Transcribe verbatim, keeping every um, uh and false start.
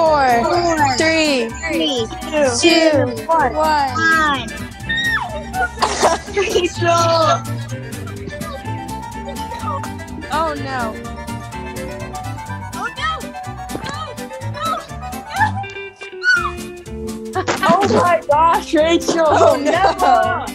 four, Four, three, three, two, two, one. one. Rachel! Oh no. Oh my gosh, Rachel! Oh no.